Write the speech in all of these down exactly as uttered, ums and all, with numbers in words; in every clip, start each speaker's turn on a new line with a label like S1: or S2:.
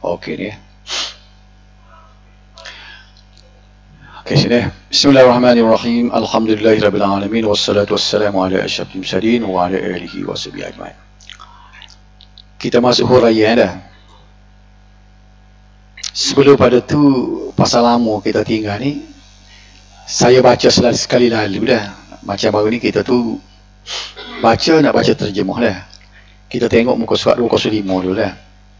S1: Okey ni. Okey sini. Bismillahirrahmanirrahim. Alhamdulillahirabbil alamin wassalatu wassalamu ala asyrafil mursalin wa ala alihi washabihi ajmain. Kita masuk huraian dah. Sebelum pada tu pasal lama kita tinggal ni, saya baca sekali lalu dah. Macam baru ni kita tu baca nak baca terjemah dah. Kita tengok muka surat dua kosong lima dulu dah.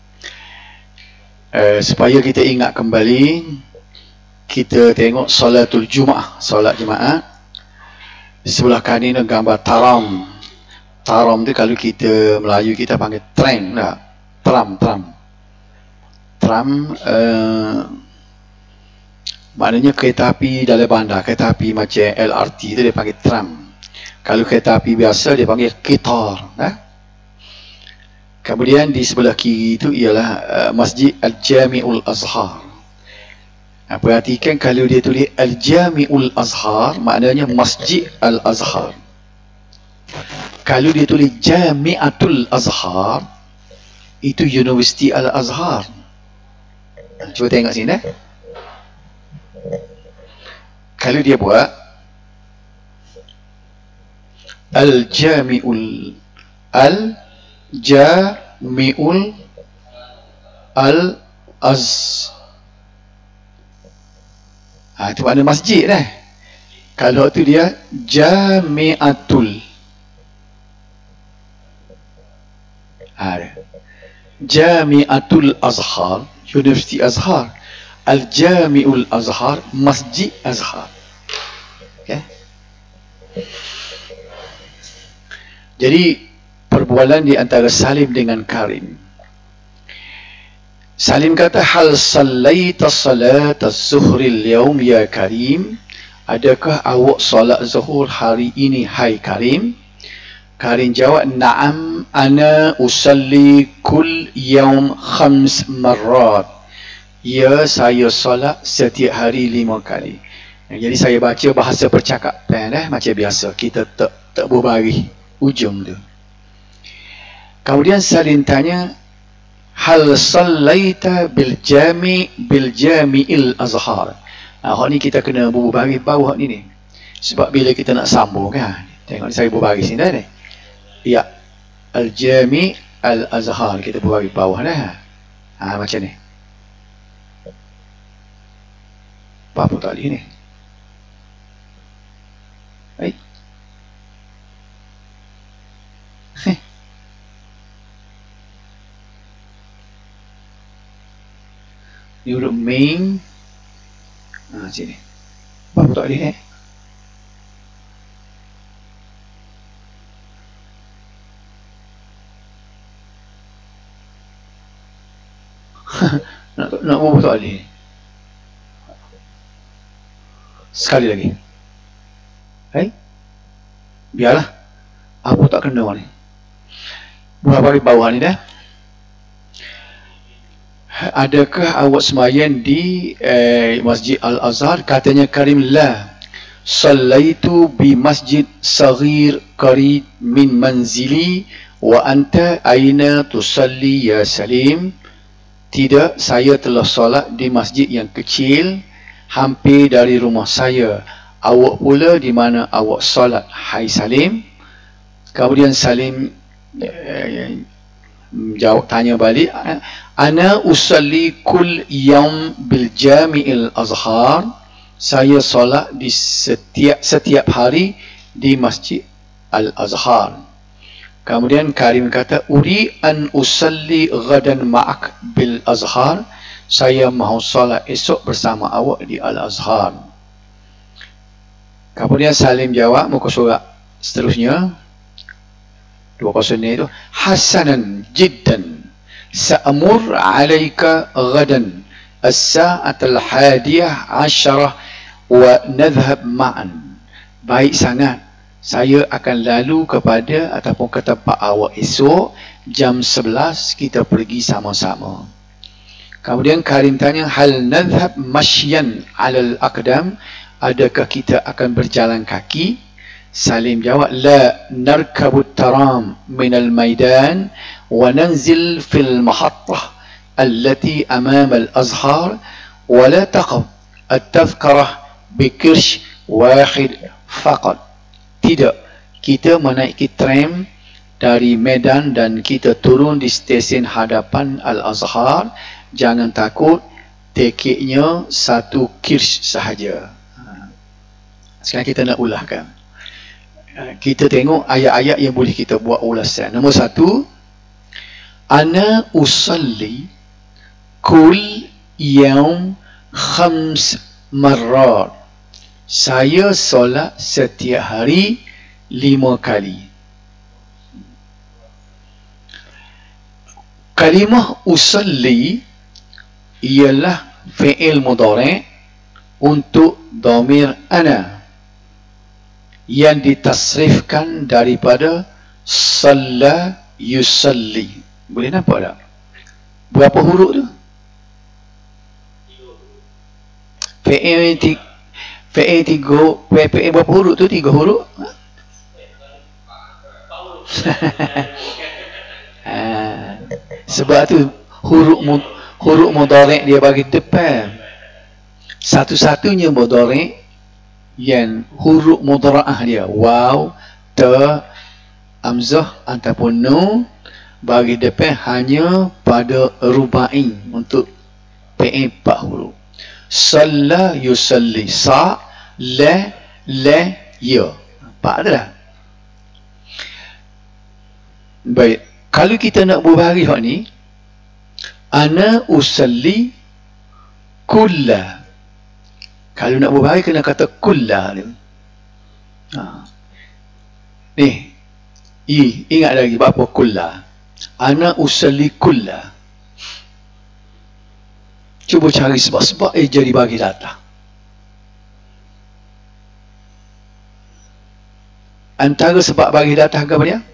S1: Uh, supaya kita ingat kembali, kita tengok solatul Jumaah, solat Jumaat. Sebelah kanan ni gambar taram. Taram tu kalau kita Melayu kita panggil train tak? Tram, tram. Tram uh, maknanya kereta api dalam bandar. Kereta api macam L R T tu dia panggil tram. Kalau kereta api biasa dia panggil qitar. Nah? Kemudian di sebelah kiri itu ialah uh, Masjid Al-Jami'ul Azhar. Nah, perhatikan kalau dia tulis Al-Jami'ul Azhar, maknanya Masjid Al-Azhar. Kalau dia tulis Jami'atul Azhar, itu Universiti Al-Azhar. Nah, cuba tengok sini. Eh? Kalau dia buat Al-Jami'ul Al Jami'ul Al-Az. Ha, itu makna masjid dah. Kalau tu dia Jami'atul. Ha, Jami'atul Azhar, Universiti Azhar. Al-Jami'ul Azhar, Masjid Azhar. Okay. Jadi perbualan di antara Salim dengan Karim. Salim kata, hal sallaita salat az-zuhri al-yawm ya Karim? Adakah awak solat zuhur hari ini hai Karim? Karim jawab, na'am ana usalli kull yawm khams marrat. Ya, saya solat setiap hari lima kali. Jadi saya baca bahasa percakapan eh, macam biasa. Kita tak tak berbaris ujung tu. Kemudian Salim tanya, hal sallaita bil jami bil jami'il azhar. Ah, hak ni kita kena berbaris bawah ni ni. Sebab bila kita nak sambung kan. Tengok ni saya berbaris ni dah ni. Ya. Al jami' al azhar, kita berbaris bawah dah. Ha, macam ni. Apa tadi ni? Baik. Heh. Ni huruf main. Ha, sini. Apa tak ada eh? nak nak apa tak ada. Sekali lagi. Hai. Biarlah. Apa tak kena ni. Buat bagi bawah ni dah. Adakah awak sembahyang di eh, Masjid Al-Azhar? Katanya Karim, la. Sallaitu bi masjid saghir qarib min manzili wa anta aina tusalli ya Salim? Tidak, saya telah solat di masjid yang kecil hampir dari rumah saya. Awak pula di mana awak solat hai Salim? Kemudian Salim eh, jawab, tanya balik, ana usalli kull yawm bil jami'il azhar. Saya solat di setiap setiap hari di Masjid Al-Azhar. Kemudian Karim kata, uri an usalli ghadan ma'ak bil azhar. Saya mahu solat esok bersama awak di Al-Azhar. Kemudian Salim jawab muka surat seterusnya dua kosong ni itu, hasanan jiddan sa'amur alaika ghadan as-sa'atul hadiyah asyarah wa nadhhab ma'an. Baik sangat, saya akan lalu kepada ataupun ke tempat awak esok jam sebelas, kita pergi sama-sama. Kemudian Karim tanya, hal nadhhab mashyan alal aqdam? Adakah kita akan berjalan kaki? Salim jawab, la narkabut taram minal maidan wa nanzil fil mahattah. التي أمام الأزهار ولا تقف التذكرة بكرش واحد فقط. Tidak, kita menaiki tram dari Medan dan kita turun di stesen hadapan Al-Azhar. Jangan takut, tiketnya satu kirsh sahaja. Sekarang kita nak ulahkan. Kita tengok ayat-ayat yang boleh kita buat ulasan. Nombor satu, ana usalli kul yaum khams marrat. Saya solat setiap hari lima kali. Kalimah usalli ialah fi'il mudhari' untuk dhamir ana yang ditasrifkan daripada salla yusalli. Boleh nampak tak? Berapa huruf tu? Fi'il tiga, fi'il tiga, fi'il berapa huruf tu? Tiga huruf? Ha. Sebab tu huruf huruf mudhari' dia bagi depan. Satu-satunya mudhari' yang huruf mudhara'ah dia waw, ta, hamzah ataupun nun bagi depan hanya pada rubai untuk fi'il empat huruf. Salla yusalli, sa, la, la, ya. Empat adalah. Baik, kalau kita nak berbahari hak ni, ana usalli kulla. Kalau nak berbahari kena kata kulla ni. Ha. Ni, i, ingat lagi apa kulla. Ana usalli kulla. Cuba cari sebab-sebab eh jadi bagi data. Antara sebab bagi data apa dia?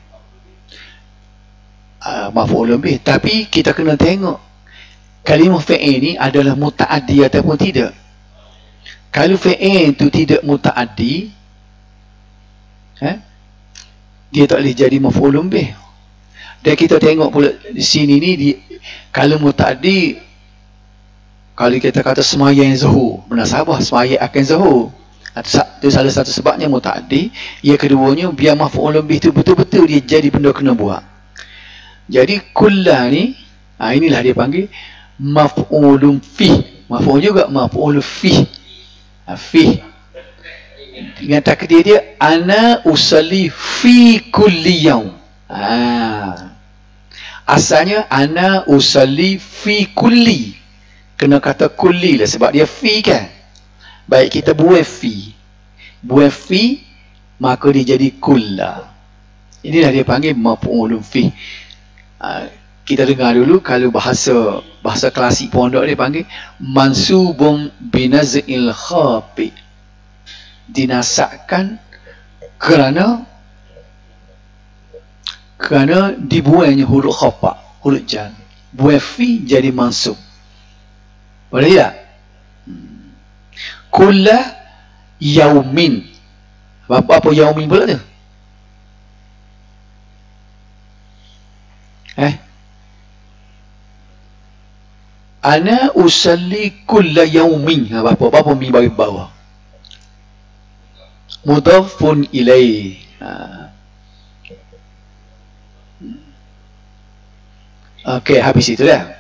S1: Uh, maf'ul bih. Tapi kita kena tengok kalimah fi'il ni adalah muta'addi ataupun tidak. Kalau fi'il itu tidak muta'addi, eh, dia tak boleh jadi maf'ul bih. Dan kita tengok pula di sini ni di, kalau muta'addi, kalau kita kata semayang zuhur, munasabah semayang akan zuhur, itu salah satu sebabnya muta'addi. Yang keduanya, biar maf'ul bih itu betul-betul dia jadi benda kena buat. Jadi kullah ni, ha, inilah dia panggil maf'ulun fih. Maf'ul juga maf'ul fih. Ha, fih. Dengan takdir dia, ana usalli fi kulli yaum. Ha. Asalnya ana usalli fi kulli. Kena kata kulli lah sebab dia fi kan. Baik, kita buat fi. Buat fi, maka dia jadi kullah. Inilah dia panggil maf'ulun fih. Uh, kita dengar dulu kalau bahasa bahasa klasik pondok dia panggil mansubun binaz'il khafi, dinasakkan kerana kerana dibuangnya huruf khafa, huruf jan. Buat fi jadi mansub. Boleh tak? Hmm. Kulla yaumin. Apa apa yaumin pula tu? Eh? Ana usalli kulla yaumin. Apa apa mi bagi bawah. Mudhafun ilaih. Ha. Okey, habis itu dah.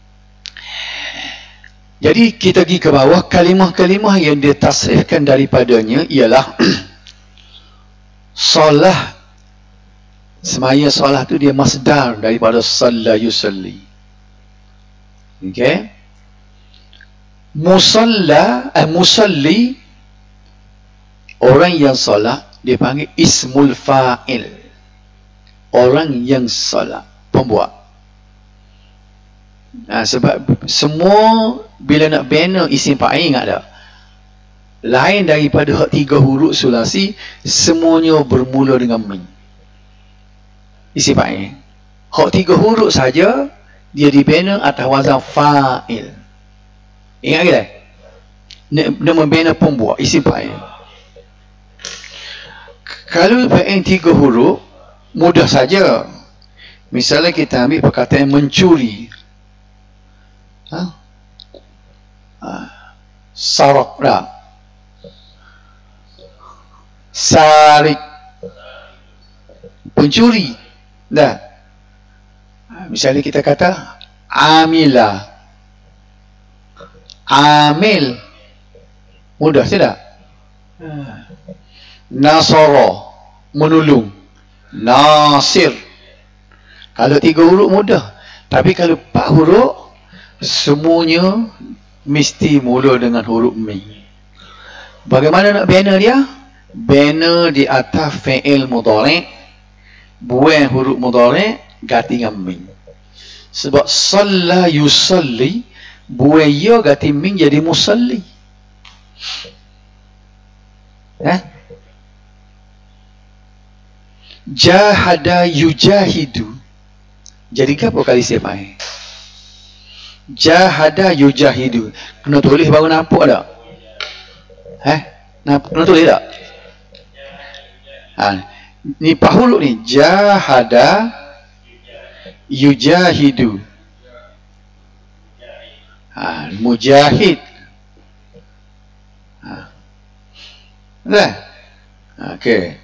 S1: Jadi kita pergi ke bawah, kalimah-kalimah yang ditasrifkan daripadanya ialah solah. Semaya solat tu dia masdar daripada salla yusalli. Okey. Musalla, eh, musalli, orang yang solat dia panggil ismul fa'il. Orang yang solat, pembuat. Nah, sebab semua bila nak bina isim fa'il, ingat tak? Lain daripada hak tiga huruf sulasi, semuanya bermula dengan min. Isim fa'il. Hak tiga huruf saja dia dibina atas wazan fa'il. Ingat ke tak? Dia membina pembuat isim fa'il. Kalau fa'il tiga huruf mudah saja. Misalnya kita ambil perkataan mencuri. Ha? Ha. Sarak dah. Sarik, pencuri dah. Misalnya kita kata amila, amil, mudah tidak? Nasara, menolong. Nasir, kalau tiga huruf mudah, tapi kalau empat huruf semuanya mesti mula dengan huruf mim. Bagaimana nak bina dia? Bina di atas fi'il mudhari', buang huruf mudhari', ganti dengan mim. Sebab salla yusalli, buang ya ganti mim jadi musalli. Eh? Jahada yujahidu, jadi apa kali siapa? Jahada yujahidu, kena tulis baru nampak tak? Eh? Kena tulis tak? Ha, ni pahulu ni, jahada yujahidu. Ha, mujahid. Ha. Dah. Okey.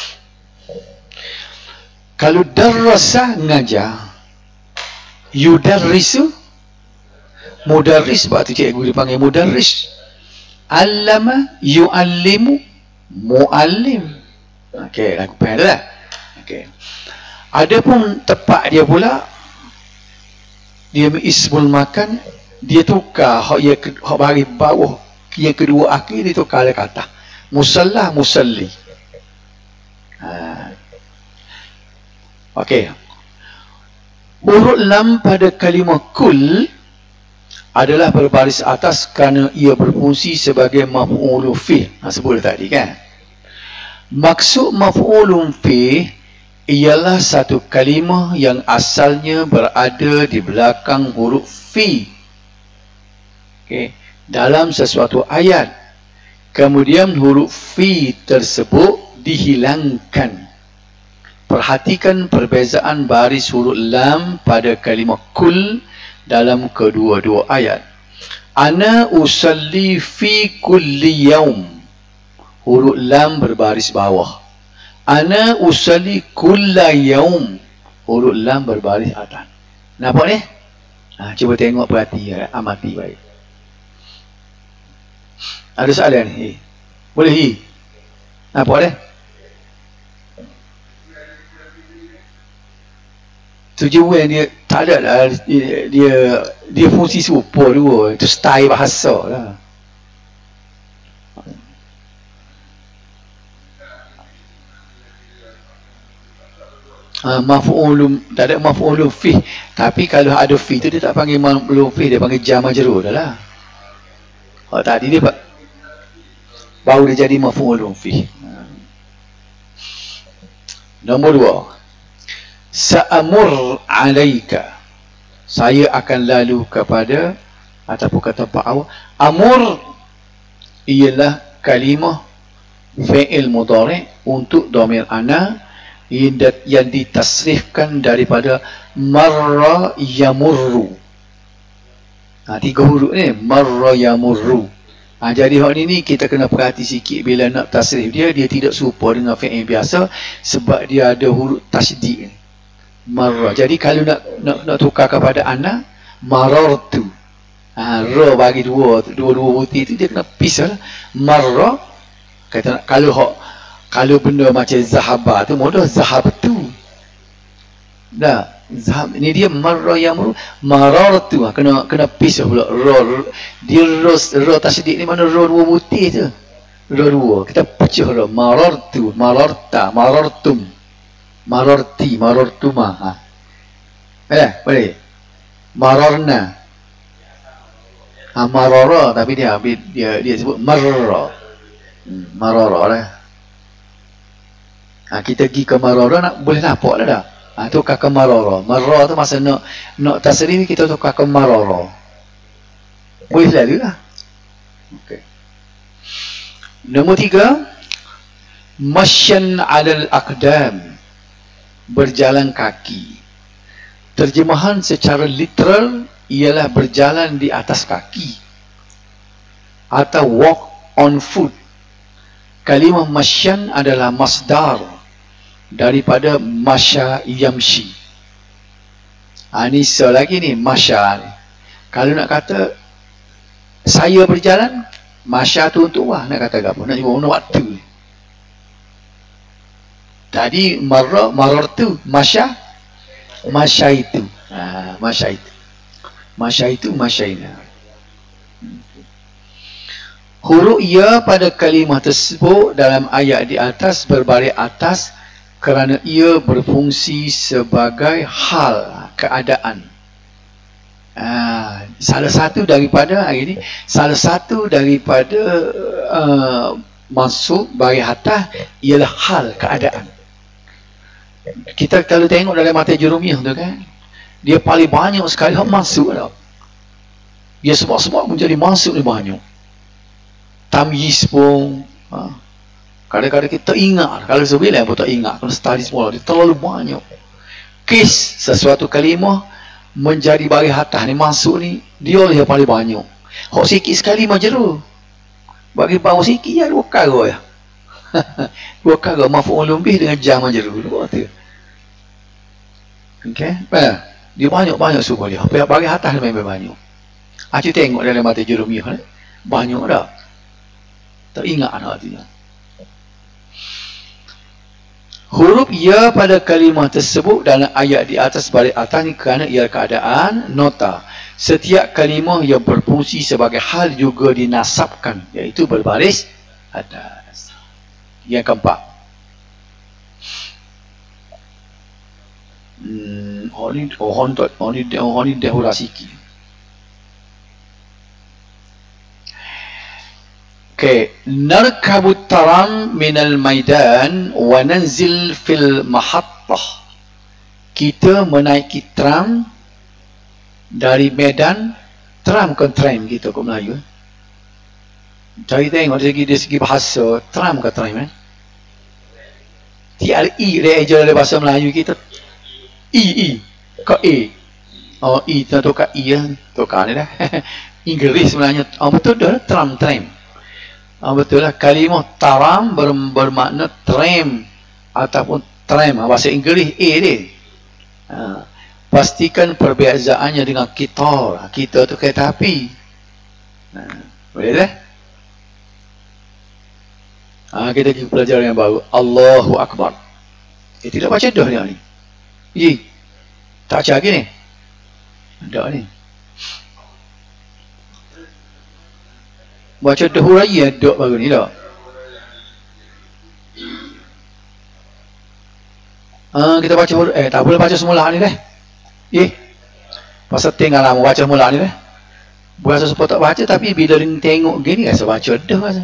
S1: Kalau darrasa ngajar, yudarrisu, mudarris, sebab tu cikgu dipanggil mudarris. Allama yu'allimu, mu'allim. Okey, aku faham dah. Okey. Adapun tepat dia pula, dia ismul makan, dia tukar hak yang hak baris bawah, yang kedua akhir dia tukar dia kata musalla, musalli. Ha. Okey. Huruf lam pada kalimah kul adalah berbaris atas kerana ia berfungsi sebagai maf'ulun fi. Ha, sebut tadi kan. Maksud maf'ulun fi ialah satu kalimah yang asalnya berada di belakang huruf fi. Okey, dalam sesuatu ayat. Kemudian huruf fi tersebut dihilangkan. Perhatikan perbezaan baris huruf lam pada kalimah kul dalam kedua-dua ayat. Ana usalli fi kulli yaum. Huruf lam berbaris bawah. Ana usalli kulla yaum. Huruf lam berbaris atas. Nampak ni? Ha, cuba tengok, perhati, ya, amati baik. Ada soalan ni? Boleh ni? Nampak ni? Tujuan dia tak ada lah, dia, dia dia fungsi serupa dua. Itu style bahasa lah. Uh, maf'ulun, tak ada maf'ulun fi, tapi kalau ada fi tu dia tak panggil maf'ulun fi, dia panggil jar majrur dah lah. Oh, tadi dia baru dia jadi maf'ulun fi. Nombor dua, sa'amur alaika, saya akan lalu kepada, ataupun kata Pak Awal, amur ialah kalimah fi'il mudhari' untuk dhamir ana yang ditasrifkan daripada marra yamurru. Ha, tiga huruf ni, marra yamurru. Ha, jadi hak ni, ni kita kena perhati sikit bila nak tasrif dia, dia tidak serupa dengan fi'il biasa sebab dia ada huruf tasydid. Marra. Jadi kalau nak nak, nak tukar kepada ana, marartu. Ha, ra bagi dua, dua-dua putih tu dia kena pisah lah. Marra, kata nak, kalau hak kalau benda macam zahaba tu mudah, zahabtu. Dah, zahab ni dia marra yamru, marartu. Ha, kena kena pisah pula ra. Dia ra, ra tasydid ni mana ra dua putih tu. Ra dua. Kita pecah ra, marartu, mararta, marartum. Mararti, marartuma. Ha. Boleh? Boleh. Mararna. Ha, marara, tapi dia dia dia sebut marra. Hmm, marara lah. Ha, kita pergi ke marara, nak boleh nampak dah dah. Ha, tukar ke marara. Marra tu masa nak nak tasrif kita tukar ke marara. Boleh lalu lah. Okey. Nombor tiga, masyan 'alal aqdam, berjalan kaki. Terjemahan secara literal ialah berjalan di atas kaki atau walk on foot. Kalimah masyan adalah masdar daripada masya yamshi. Ha, ni selagi ni masya ni. Kalau nak kata saya berjalan, masya tu untuk wah, nak kata apa? Nak guna waktu. Tadi marra marartu, masya masya itu. Ha, masya itu. Masya itu masyaina. Huruf ya pada kalimah tersebut dalam ayat di atas berbaris atas kerana ia berfungsi sebagai hal, keadaan. Ha, salah satu daripada hari ini, salah satu daripada uh, masuk baris atas ialah hal, keadaan. Kita kalau tengok dalam mata Jurumiyah tu kan, dia paling banyak sekali masuk tau. Dia sebab-sebab menjadi masuk ni banyak. Tamyiz pun ha. Kadang-kadang kita ingat, kalau sebilang pun tak ingat, kalau study semua dia terlalu banyak. Kes sesuatu kalimah menjadi baris atas ni masuk ni, dia lah yang paling banyak. Hok sikit sekali majrur, bagi bawah sikit ya dua kali ya. Dua kali maf'ul bih dengan jam majrur dua tu. Okey, bah, dia banyak-banyak suku dia. Apa baris atas ni memang banyak. Acu tengok dalam mata Jurumiyah ni, banyak dah. Tak ingat dah artinya. Huruf ya pada kalimah tersebut dalam ayat di atas baris atas ni kerana ia keadaan. Nota, setiap kalimah yang berfungsi sebagai hal juga dinasabkan, iaitu berbaris atas. Yang keempat, hmm, oh ni oh ni oh ni oh ni dahulu sikit. Okay, narkabut taram minal maidan wa nanzil fil mahattah. Kita menaiki tram dari medan. Tram ke tram gitu ke Melayu. Cari tengok dari segi, dari segi bahasa, tram ke tram eh? T R I dia ajar dari bahasa Melayu kita. I I ke E. Oh I tu tukar I ya, tukar ni dah. Inggeris sebenarnya. Oh betul dah, tram tram. Ah, betul lah, kalimah taram ber, bermakna tram ataupun tram, bahasa Inggeris A dia. Ha, pastikan perbezaannya dengan kita. Kita tu kereta api. Ha, boleh dah? Ha, kita pergi pelajaran yang baru. Allahu Akbar. Eh, tidak baca dah dia ni. Ye, tak baca lagi ni. Tak ni. Baca dahulu raya dok baru ni tak? Ah, kita baca eh tak boleh baca semula ni dah. Eh. Pasal tinggal lama baca semula ni dah. Bukan sesuatu tak baca tapi bila ring tengok gini rasa baca dah rasa.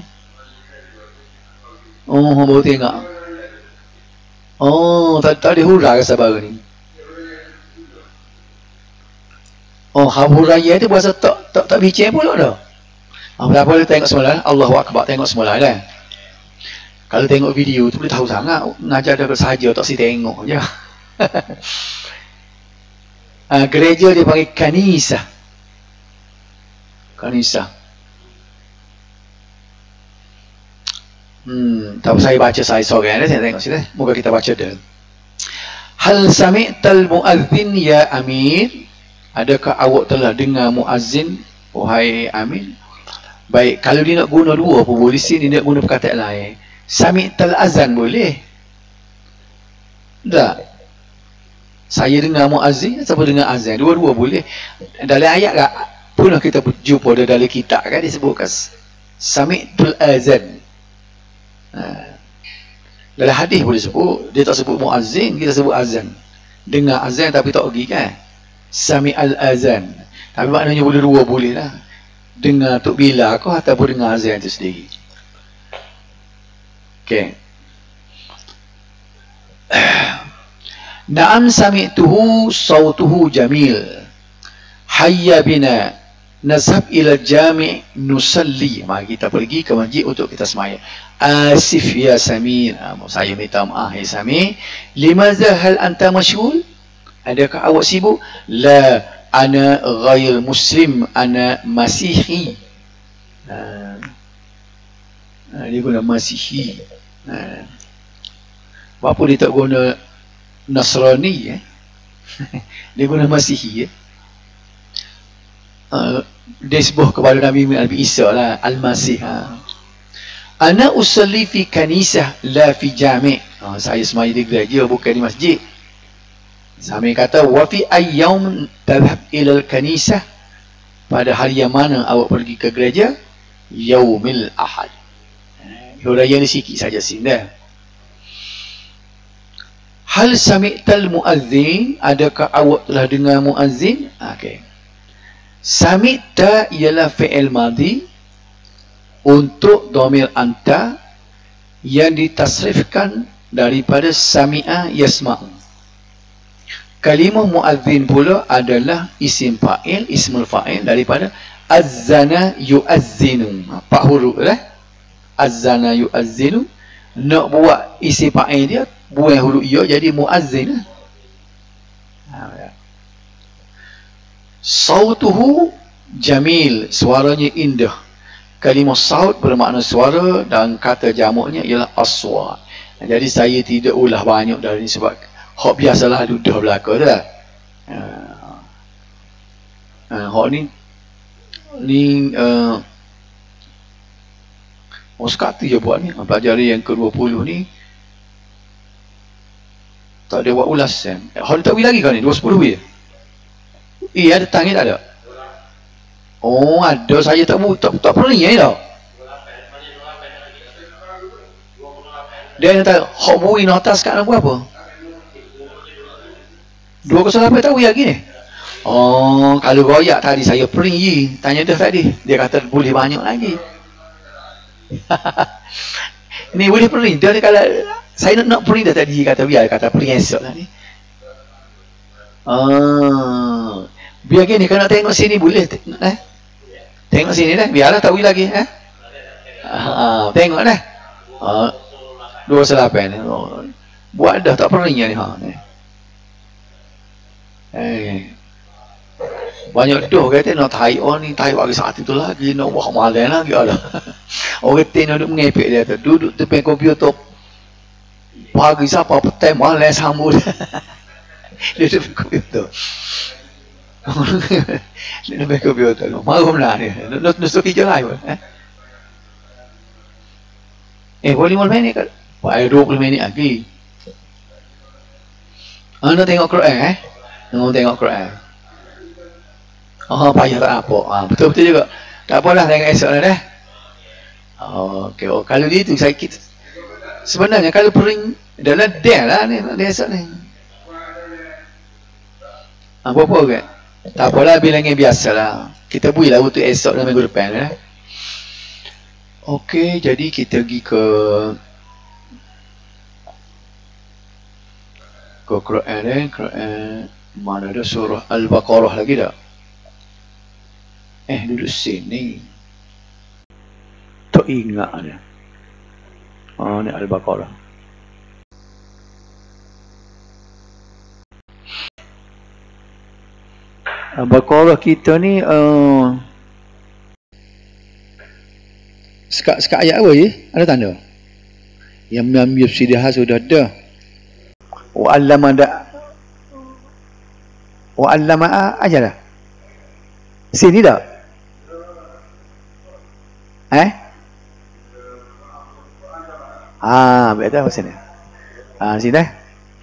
S1: Oh, baru tengok. Oh, tak tak ada huruf rasa baru ni. Oh, huruf raya tu bahasa tak tak tak bincang pula dah. Apa boleh tengok semula, Allahu Akbar, tengok semula dah. Kalau tengok video tu boleh tahu sangat, ngajar dah sahaja tak si tengok je. uh, gereja dia panggil kanisa. Kanisa. Hmm, tak saya baca saya seorang dah, saya tengok sini. Moga kita baca dah. Hal sami'tal muazzin ya Amir? Adakah awak telah dengar muazzin wahai Amir? Baik, kalau dia nak guna dua pun boleh, sini dia nak guna perkataan lain. Sami'tal azan boleh. Tak. Saya dengar muazzin, siapa dengar azan. Dua-dua boleh. Dalam ayat tak pernah kita jumpa dalam kitab kan disebutkan Sami'tul azan. Ha. Dalam hadis boleh sebut, dia tak sebut muazzin, kita sebut azan. Dengar azan tapi tak pergi kan. Sami'al azan. Tapi maknanya boleh dua boleh lah. Dengar Tok Bila kau ataupun dengar azan itu sendiri. Okey. Naam sami'tuhu sautuhu jamil. Hayya bina nazhab ila jami' nusalli. Mari kita pergi ke masjid untuk kita sembahyang. Asif ya Samir. Saya minta maaf ya Samir. Limaza hal anta masyghul? Adakah awak sibuk? La ana ghair muslim, ana masihi. Ha. Ha, dia guna masihi. Ha. Apa dia tak guna Nasrani eh? Dia guna masihi eh? Uh, dia sebut kepada Nabi Nabi Isa lah, Al-Masih. Ha. Ana usalli fi kanisah la fi jami'. Ha, saya semaya di gereja bukan di masjid. Sambil kata wa fi ayyam tadhhab ila al-kanisah, pada hari yang mana awak pergi ke gereja? Yaumil Ahad. Huraian ni sikit saja sini dah. Hal sami'tal muazzin, adakah awak telah dengar muazzin? Okey. Sami'ta ialah fi'il madhi untuk dhamir anta yang ditasrifkan daripada sami'a yasma'u. Kalimah muazzin pula adalah isim fa'il, ismul fa'il daripada azzana yu'azzinu. Empat huruf lah. Azzana yu'azzinu. Nak buat isim fa'il dia, buang huruf ya jadi muazzin. Ha. Sautuhu jamil, suaranya indah. Kalimah saut bermakna suara dan kata jamaknya ialah aswat. Jadi saya tidak ulah banyak dari ini sebab hak biasalah ludah belaka dah. Ha. Ha, hak ni ni uh, oh sekali je buat ni. Pelajari yang ke dua puluh ni tak ada buat ulas kan. Hak tak wih lagi kan ni dua puluh wih. Eh ada tang ni tak ada. Oh ada, saya tak tak, tak pernah ni tau. Dia kata hak bui nota sekarang berapa? dua kosong lapan tak wih lagi ni. Oh kalau royak tadi saya peringi tanya dah tadi, dia kata boleh banyak lagi. Ni boleh pering. Dia kalau saya nak nak pering dah tadi kata biar kata pering esok lah ni. Ah, biar gini kalau nak tengok sini boleh eh. Tengok sini dah, biarlah tak boleh lagi eh. Ah, tengok dah. Ah, dua selapan. Oh, buat dah tak pering ni ha ni. Eh. Banyak doh kata nak tai on ni, tai bagi satu tu lagi nak buat malam lagi ada. Orang ten duduk mengepek dia tu, duduk depan komputer. Pagi siapa petang malam sambut. Dia depan komputer. Dia depan komputer. Malam lah ni. Nak nak kerja lain eh. Eh boleh malam ni kan? Pai dua puluh minit lagi. Anda tengok Quran eh? Tengok tengok Quran. Oh, payah tak apa. Ah, betul-betul juga. Tak apalah, tengok esok lah dah. Oh, okey. Oh, kalau dia tu sakit. Sebenarnya kalau pering dalam dia lah ni, dia esok ni. Ah, apa-apa ke? Tak apalah, bilangnya biasalah. Kita builah untuk esok dan minggu depan lah. Okey, jadi kita pergi ke ke Quran eh, Quran mana ada surah Al-Baqarah lagi tak? Eh duduk sini tak ingat dia. Oh ni Al-Baqarah. Al-Baqarah kita ni uh, sekat sekat ayat apa je? Ada tanda? Yang mengambil sidah sudah ada. Wa allama da wa allama aja dah. Sini dah. Eh? Ah, betul sini. Ah, sini dah.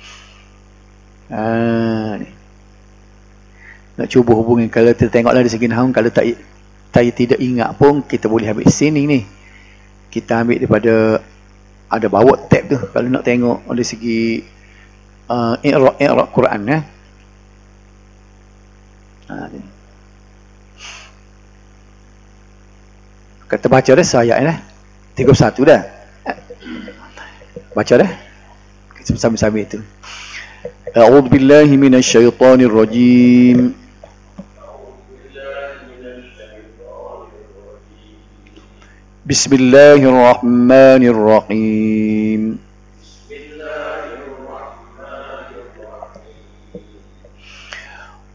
S1: Ah, ni. Nak cuba hubungi kalau tengoklah dari segi nahwu, kalau tak tak tidak ingat pun kita boleh ambil sini ni. Kita ambil daripada ada bawa tab tu kalau nak tengok dari segi uh, i'rab i'rab Quran ya. Ah, ni. Kata baca dah saya dah. tiga puluh satu dah. Baca dah. Sambil-sambil itu. A'udzu billahi minasyaitonir rajim. Bismillahirrahmanirrahim.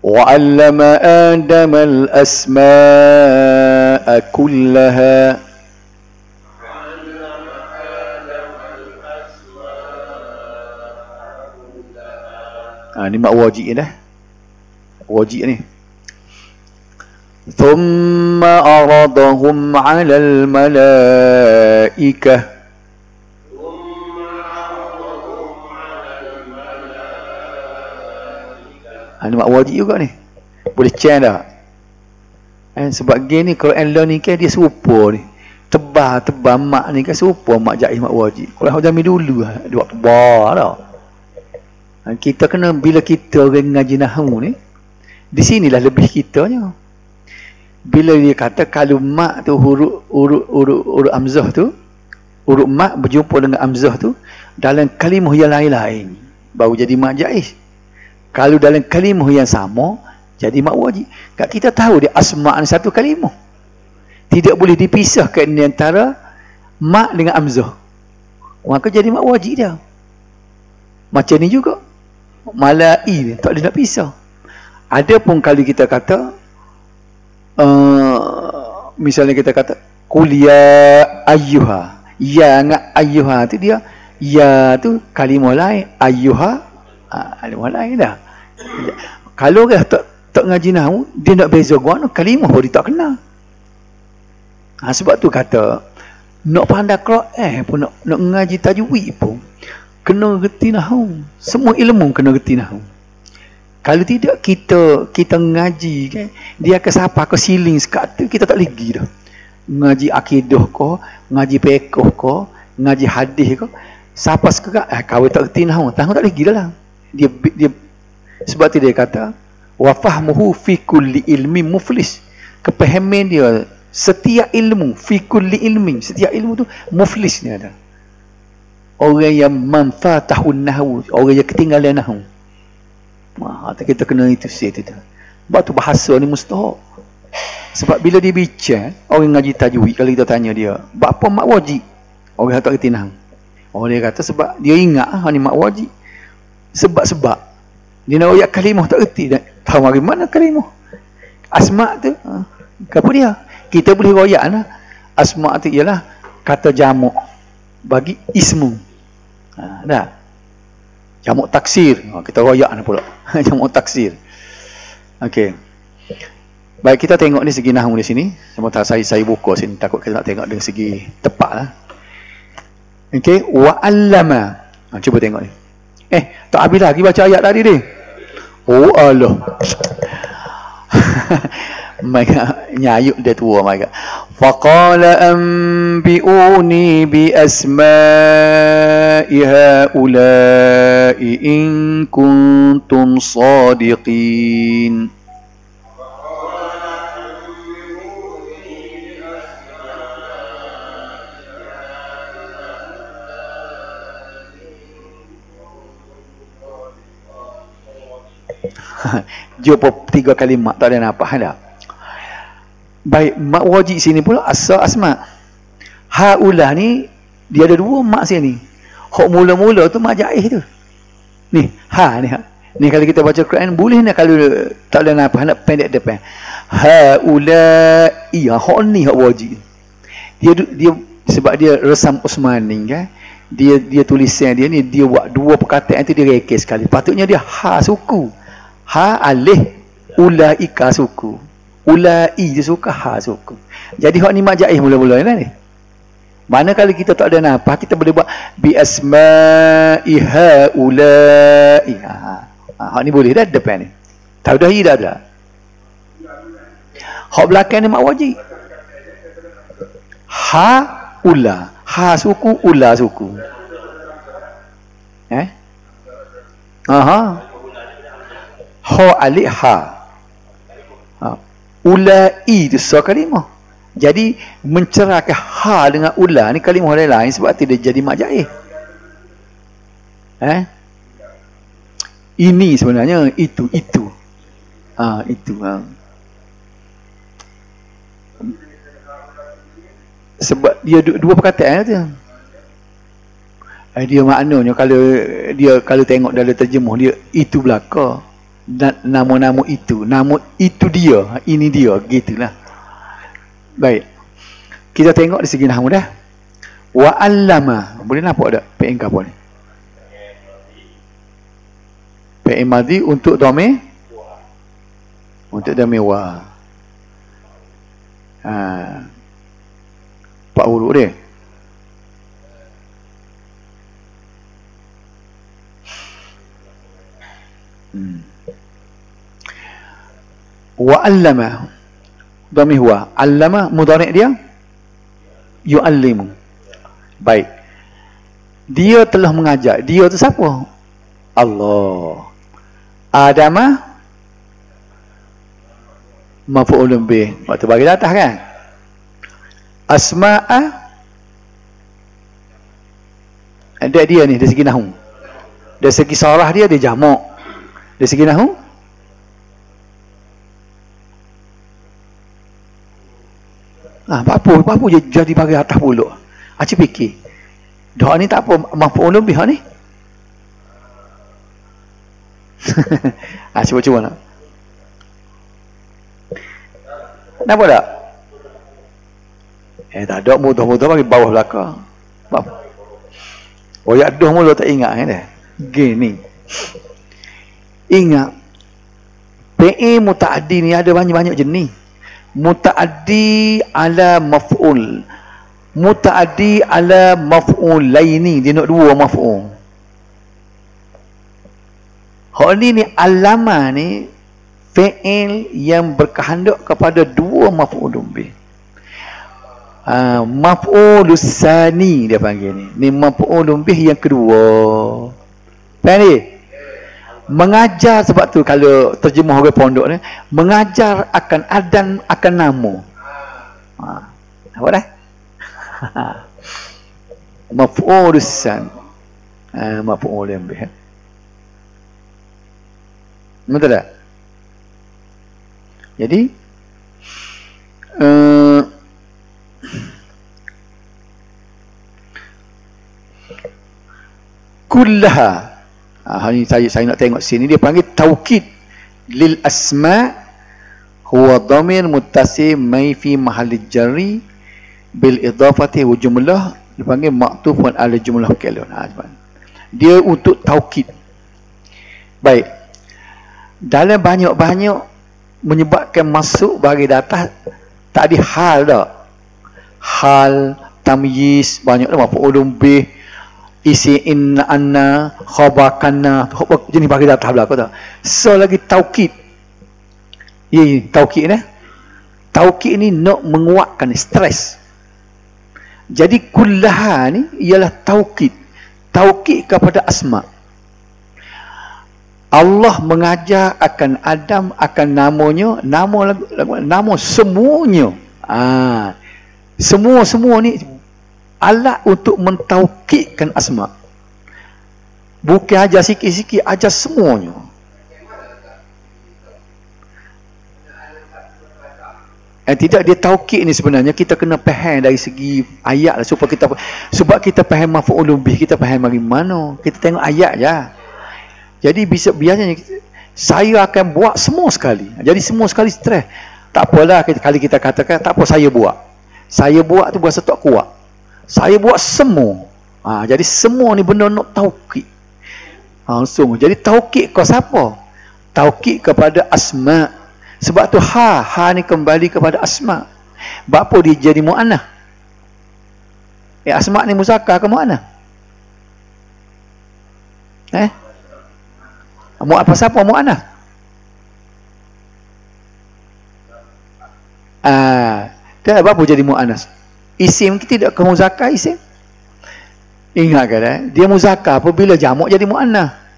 S1: وعلم آدم الأسماء كلها. Ha, ni mak wajib dah. Wajib ni. ثم عرضهم على الملائكة. Ha, ni mak wajib juga ni. Boleh chain dah. Eh, sebab gini Quran learning kan dia serupa ni. Tebal-tebal mak ni kan serupa mak jaiz mak wajib. Kalau zaman dulu dia buat tebal dah. Kita kena, bila kita orang ngaji nahwu ni, di sinilah lebih kitanya. Bila dia kata kalau mak tu huruf huruf huruf huruf hamzah tu, huruf mak berjumpa dengan hamzah tu dalam kalimah yang lain-lain, baru jadi mak jaiz. Kalau dalam kalimah yang sama, jadi mak wajib. Kat kita tahu dia asma' ni satu kalimah. Tidak boleh dipisahkan di antara mak dengan hamzah. Maka jadi mak wajib dia. Macam ni juga malai ni tak boleh nak pisah. Adapun kalau kita kata uh, misalnya kita kata kuliah ayyuha, ya dengan ayyuha tu dia, ya tu kalimah lain, ayyuha uh, kalimah lain dah. Kalau orang tak tak ngaji nahwu, dia nak beza guna kalimah baru dia tak kenal. Ha, sebab tu kata nak pandai Quran pun, nak, nak ngaji tajwid pun kena reti nahwu. Semua ilmu kena reti nahwu. Kalau tidak kita kita ngaji kan, dia akan sapa ke siling sekat tu kita tak boleh pergi dah. Ngaji akidah ko, ngaji fiqh ko, ngaji hadis ko, sapa sekat eh kau tak reti nahwu, tahu tak boleh pergi dah. Dia dia sebab tu dia kata wa fahmuhu fi kulli ilmi muflis. Kepahaman dia setiap ilmu, fi kulli ilmi, setiap ilmu tu muflis ni ada. Orang yang manfatahun nahwu, orang yang ketinggalan nahwu. Wah, kita kena itu sih tu. Sebab tu bahasa ni mustahak. Sebab bila dia bincang, orang ngaji tajwid, kalau kita tanya dia, apa mak wajib? Orang tak kerti nahwu. Orang dia kata sebab dia ingat ah ni mak wajib. Sebab-sebab dia nak royak kalimah tak kerti. Tahu dari mana kalimah? Asma' tu, apa dia? Kita boleh royak lah. Asma' tu ialah kata jamak bagi ismu. Ha, dah. Jamak taksir. Ha, kita royak ni pula. Jamak taksir. Okey. Baik, kita tengok ni segi nahwu di sini. Sementara saya saya buka sini, takut kita nak tengok dari segi tepatlah. Okey, wa allama. Ha, cuba tengok ni. Eh, tak habis lagi baca ayat tadi ni. Oh Allah. Mereka nyayuk dia tua mereka. Faqala anbi'uni bi asma'i haula'i in kuntum sadiqin. Jumpa tiga kalimat tak ada apa ada. Baik, mak wajib sini pula asal asma. Haulah ni dia ada dua mak sini. Hak mula-mula tu mak jaiz tu. Ni, ha ni ha. Ni kalau kita baca Quran boleh nak, kalau tak ada apa nak pendek depan. Haula iya hak ni hak wajib. Dia dia sebab dia resam Usmani kan. Dia dia tulisan dia ni dia buat dua perkataan tu dia rekes sekali. Patutnya dia ha suku. Ha alif ulaika suku. Ulai dia suka ha suku. Jadi hak ni mak jaiz mula-mula ni. Mana kalau kita tak ada nafas, kita boleh buat bi asma'i haula'i. Ha, hak ni boleh dah depan ni. Tahu dah ida dah. Hak belakang ni mak wajib. Ha ula, ha suku, ula suku. Eh? Aha. Ha alif ha. Ha. Ulai itu so kalimah. Jadi mencerahkan ha dengan ula ni kalimah lain-lain sebab tu dia jadi mak jaiz. Eh? Ini sebenarnya itu itu. Ah ha, itu ha. Sebab dia dua perkataan tu. Eh, dia maknanya kalau dia kalau tengok dalam terjemah dia itu belaka. nama-nama itu, nama itu dia, ini dia, gitulah. Baik, kita tengok di segi nahwu dah. Wa allama, boleh nampak tak P N apa ni? P N madhi untuk dhamir, untuk dhamir wa. Ha, empat huruf dia. Hmm. Wa allama, dhamir wa. Allama mudhari' dia yu'allimu. Baik, dia telah mengajar. Dia tu siapa? Allah. Adama maf'ulun bih, waktu bagi atas kan. Asma'a, ada dia ni dari segi nahwu. Dari segi sarah dia dia jamak. Dari segi nahwu ah, apa apa je jadi bagi atas pula. Aci fikir. Doa ni tak apa maf'ulun bih ni. Ah, cuba-cuba nak. Nampak tak? Eh, tak ada mudah-mudah bagi bawah belakang. Oh, ya doh mula tak ingat kan dah. Gini. Ingat. P E mutaaddi ni ada banyak-banyak jenis. Mutaaddi ala maf'ul. Mutaaddi ala maf'ulaini, dia nak dua maf'ul. Hal ni ni alama ni fi'il yang berkehendak kepada dua maf'ulun bih. Uh, maf'ulus sani dia panggil ni. Ni maf'ulun bih yang kedua. Faham ni? Mengajar, sebab tu kalau terjemah orang pondok ni, mengajar akan adan akan nama. Ha, apa dah? Maf'ulus san. Ah, maf'ulun bih. Betul tak? Jadi uh, kullaha, ah, ini saya saya nak tengok sini, dia panggil taukid lil asma huwa dhamir muttasil mai fi mahalli jarri bil idafati wa jumlah, dia panggil ma'tufun ala jumlah kalun. Ha, dia untuk taukid. Baik, dalam banyak-banyak menyebabkan masuk bagi data tak ada hal dah. Hal, tamyiz, banyak dah, maf'ulun bih, isi inna anna, khabakanna, jenis bagi data belakang tak. So lagi taukid. Ya, ya taukid ni. Taukid ni nak menguatkan stres. Jadi kullaha ni ialah taukid. Taukid kepada asma'. Allah mengajar akan Adam akan namanya, nama nama semuanya. Ah, semua semua ni alat untuk mentaukidkan asma. Bukan ajar sikit-sikit, ajar semuanya. Eh, tidak, dia taukid ni sebenarnya kita kena faham dari segi ayat lah, supaya kita, sebab kita faham maf'ulun bih, kita faham bagi mana. Kita tengok ayat je. Jadi bisa biasanya saya akan buat semua sekali. Jadi semua sekali stres. Tak apalah kali kita katakan tak apa saya buat. Saya buat tu berasa tak kuat. Saya buat semua. Ha, jadi semua ni benda nak taukid. Ha, langsung. Jadi taukid kau siapa? Taukid kepada asma. Sebab tu ha, ha ni kembali kepada asma. Sebab apa dia jadi mu'annah? Eh, asma ni muzakkar ke mu'annah? Eh? Mu apa siapa mu'annah? Ah, dia apa jadi mu'annah? Isim kita tidak ke muzakkar isim. Ingat kan eh? Dia muzakkar apabila jamak jadi mu'annah.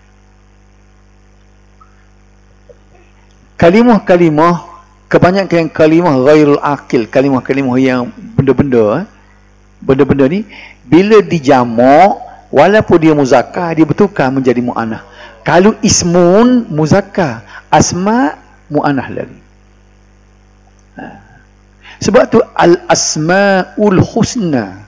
S1: Kalimah-kalimah, kebanyakan kalimah ghairul aqil, kalimah-kalimah yang benda-benda, benda-benda ni bila dijamak, walaupun dia muzakkar, dia bertukar menjadi mu'annah. Kalau ismun muzakkar, asma mu'annah lagi. Ha. Sebab tu al-asmaul husna.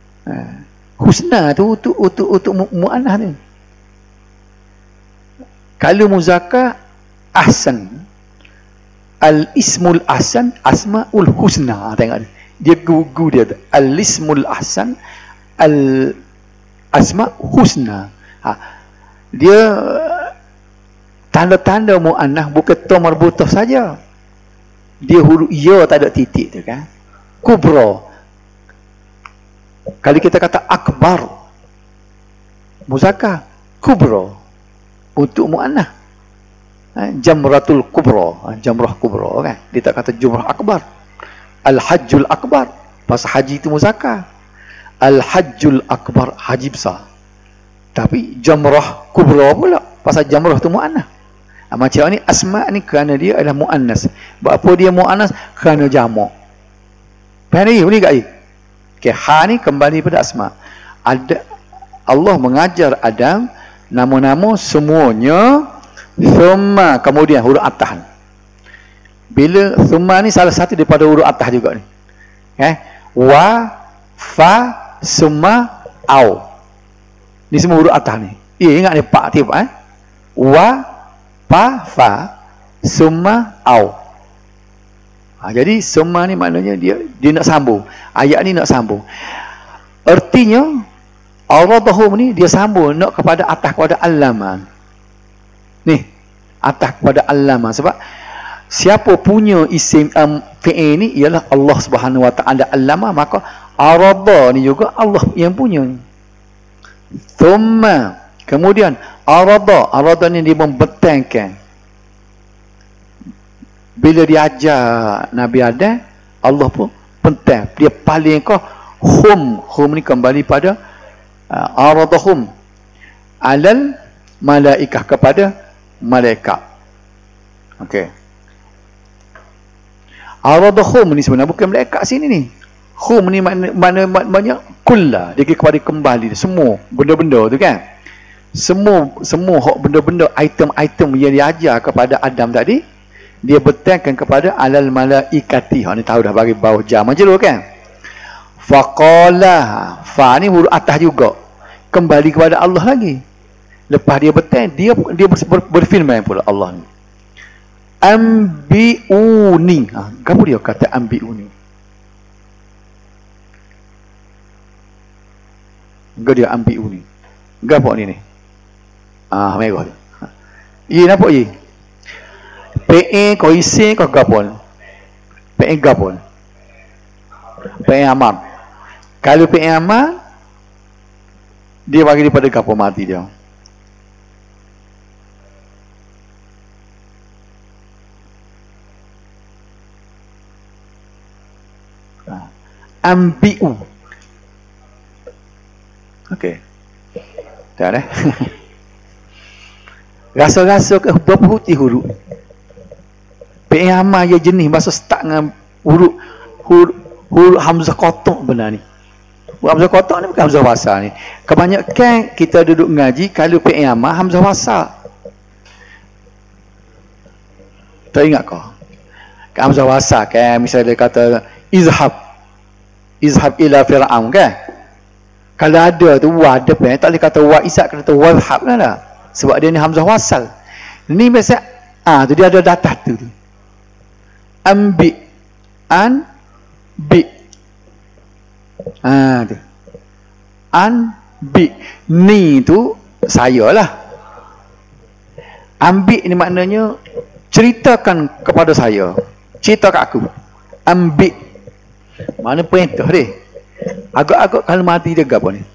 S1: Ha. Husna tu untuk untuk untuk mu'annah ni. Kalau muzakkar ahsan, al ismul ahsan asmaul husna. Tengok ni, dia gugu dia tu, al ismul ahsan al asma husna. Ha. Dia tanda-tanda muannah bukan ta marbutah saja, dia huruf ya tak ada titik tu kan. Kubra, kalau kita kata akbar muzakkar, kubra untuk muannah, ha, jamratul kubra, ha, jamrah kubra kan, dia tak kata jumrah akbar. Al hajjul akbar, pasal haji itu muzakkar, al hajjul akbar haji besar. Tapi jamrah kubra pula, pasal jamrah tu muannah. Ha, macam ni asma ni kerana dia adalah muannas. Apa dia muannas? Kerana jamak. Faham ni? Boleh tak ni? Okay, ha ni kembali pada asma. Ada Allah mengajar Adam nama-nama semuanya thumma, kemudian huruf atas. Bila thumma ni salah satu daripada huruf atas juga ni. Eh, wa, fa, summa, au. Ni semua huruf atas ni. Eh, ingat ni pak tiap eh. Wa, fa, fa, summa, au. Ha, jadi summa ni maknanya dia dia nak sambung. Ayat ni nak sambung. Artinya Al-Radhum ni dia sambung nak kepada atas kepada Al-Laman. Ni, atas kepada Al-Laman. Sebab siapa punya isim um, fi'il ni ialah Allah Subhanahu Wa Ta'ala Al-Laman, maka Ar-Radha ni juga Allah yang punya. Thumma, kemudian Ar-Radha, Ar-Radha ni dia membentangkan. Bila dia ajar Nabi Adam, Allah pun bentang. Dia paling kau hum, hum ni kembali pada uh, Ar-Radhum alal malaikah, kepada malaikat. Okey. Ar-Radhum ni sebenarnya bukan malaikat sini ni. Hum ni mana mana banyak kullah, dia kepada kembali semua benda-benda tu kan. Semua semua hak benda-benda item-item yang diajar kepada Adam tadi, dia betulkan kepada alal malaikati. Ha ni tahu dah bagi bawah jam aja dulu kan. Faqala, fa ni huruf atas juga, kembali kepada Allah lagi. Lepas dia betul, dia dia ber, ber, berfirman pula Allah ni, ambiuni. Ha, kenapa dia kata ambiuni? Enggak, dia ambiuni. Gapo ni ni? Ah, merah dia. Ye nampak ye? P E kau isi kau gapon. P E gapon. P E amam. Kalau P E amam, dia bagi daripada gapon mati dia. Ambiu. Okey. Dah dah. Rasa-rasa ke berapa huruf huruf? P E amal ya jenis bahasa start dengan huruf huruf, huruf hamzah kotak benar ni. Huruf hamzah kotak ni bukan hamzah wasal ni. Kebanyakan kita duduk ngaji kalau P E amal hamzah wasal. Tak ingat kau? Hamzah wasal kan, misalnya dia kata izhab. Izhab ila fir'aun kan? Kalau ada tu wa depan, tak boleh kata wa isyak, kata wadhab lah lah. Sebab dia ni hamzah wasal. Ni biasa ah tu dia ada datah tu. Ambi, an, bi. Ah tu. An, bi. Ni tu saya lah. Ambi ni maknanya ceritakan kepada saya. Cerita kat aku. Ambi. Mana perintah dia? Agak-agak kalau mati dia apa ni?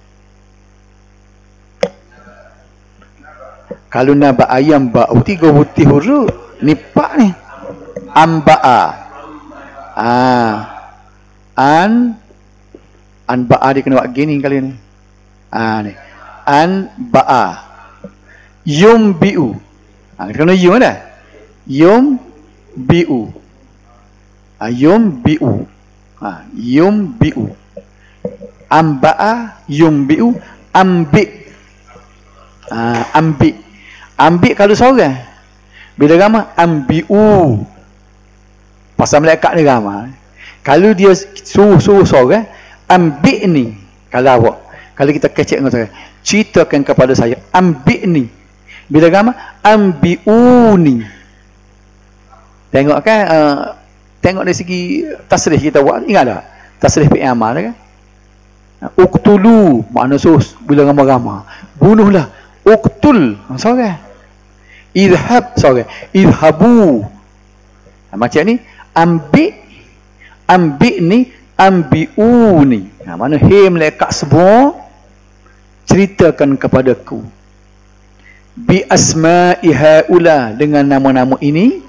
S1: Kalau naba ayam ba'u tiga putih huruf ni pak ni amba'a ah an an ba'a dia kena buat gini kali ni ah ni an ba'a yum bi'u ah kena yum dah yum bi'u ah yum bi'u ah yum bi'u amba'a yum bi'u ambi ah ambi ambil kalau seorang. Bila ramai, ambi'u. Pasal malaikat ni ramai. Kalau dia suruh-suruh seorang, ambil ni. Kalau awak. Kalau kita kecek dengan seorang, ceritakan kepada saya, ambil ni. Bila gamma ambiuni. Tengok kan uh, tengok dari segi tasrih kita buat, ingat tak? Tasrih fi'il amal kan? Uqtulu makna sus bila gamma-gamma. Bunuhlah. Uqtul. Sorang. Idhab, sorang. Idhabu. Ha, macam ni ambi ambi ni ambiuni. Ha, mana he melekat semua ceritakan kepadaku bi asma'i haula dengan nama-nama ini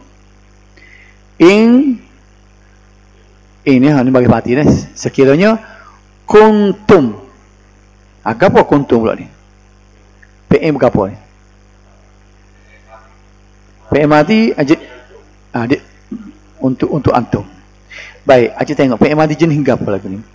S1: in ini ha ni bagi parti ni sekiranya kuntum agak apa kuntum pula ni P M berapa ni P M mati aja ah dia untuk untuk antum baik aja tengok P M mati jenis hingga apa lagi ni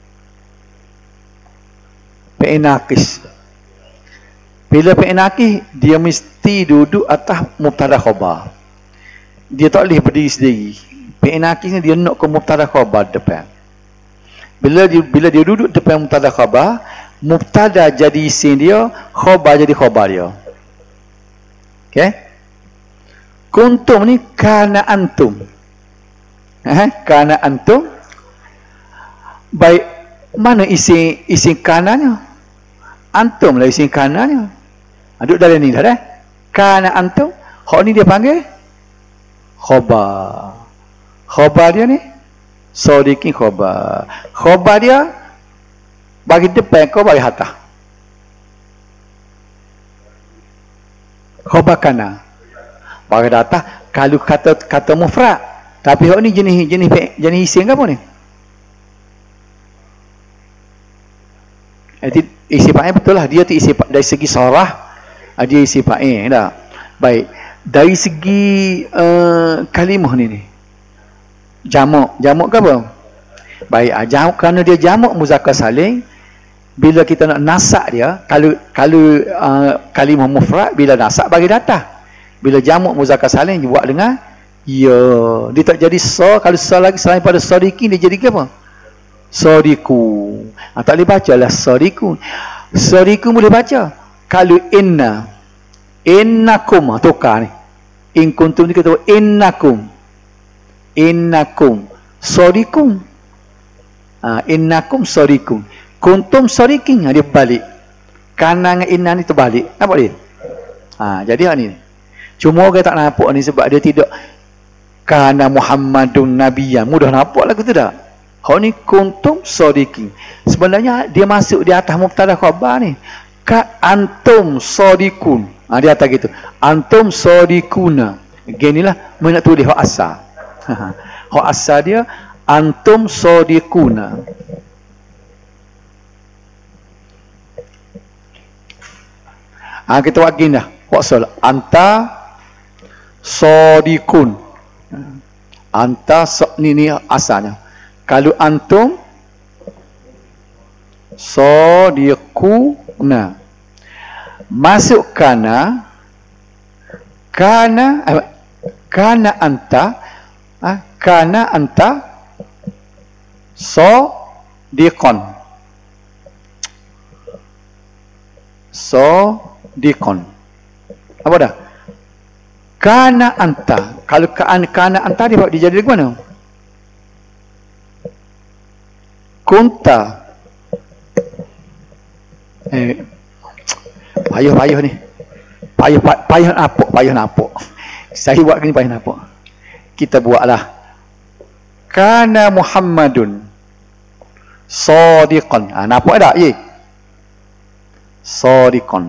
S1: P M nakis bila P M nakis dia mesti duduk atas mubtada khabar dia tak boleh berdiri sendiri P M nakis ni dia nak ke mubtada khabar depan bila dia bila dia duduk depan mubtada khabar mubtada jadi isim dia khabar jadi khabar dia okey kuntum ni kana antum eh kana antum baik mana isim isim kananya antum lah isim kananya aduk dalam ni dah dah kana antum hak ni dia panggil khabar khabar dia ni sadiqin khabar khabar dia bagi depan kau bagi atas khabar kana bagi atas kalau kata kata mufrad tapi hak ni jenis jenis jenis isim ke apa ni eh, isi fa'il betul lah dia tu isi dari segi sarah dia isi fa'il dah baik dari segi uh, kalimah ni ni jamak jamak ke apa baik ah, jamak kerana dia jamak muzakkar salim bila kita nak nasak dia kalau kalau uh, kalimah mufrad bila nasak bagi datang bila jamak muzakkar salim buat dengan ya dia tak jadi sa kalau sa lagi selain pada sadiqin dia jadi apa sadiku ha, tak boleh baca lah sadiku sadiku boleh baca kalau inna innakum ha, tukar ni in kuntum ni kata innakum innakum sadikum ha, innakum sadikum kuntum sadikin ha, dia balik kanan dengan inna ni terbalik nampak dia ha, jadi ni cuma orang tak nampak ni sebab dia tidak kana Muhammadun Nabiyan mudah nampak lagu tu tak hak ni kuntum sadiqin sebenarnya dia masuk di atas mubtada khabar ni ka antum sadiqun ha, di atas gitu antum sadiquna ginilah mana nak tulis hak asal hak asal dia antum sadiquna ha, kita buat gini dah hak asal anta sadiqun anta so, ni ni asalnya kalau antum sadiquna masuk kana kana eh, kana anta ah, kana anta sadiqon sadiqon apa dah kana anta kalau kana, kana anta dia, dia jadi mana kunta eh payah-payah ni payah payah napok payah napok saya buat ni payah napok kita buatlah kana Muhammadun sadiqan ah nampak tak ye sadiqan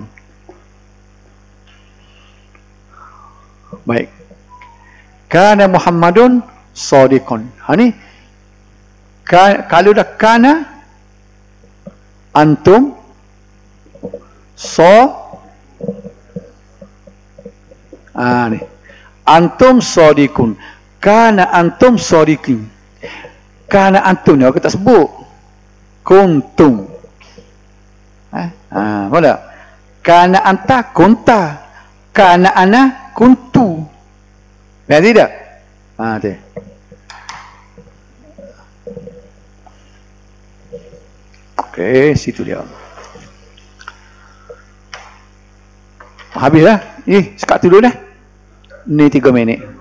S1: baik kana Muhammadun sadiqan ha ni ka, kalau dah kana antum so ah ni antum sadiqun kana antum sadiqin kana antum ni aku tak sebut kuntum eh ah boleh kana anta kunta kana ana kuntu benar tidak ah tu okey situ dia habis dah Eh, sekat dulu dah. Ni tiga minit.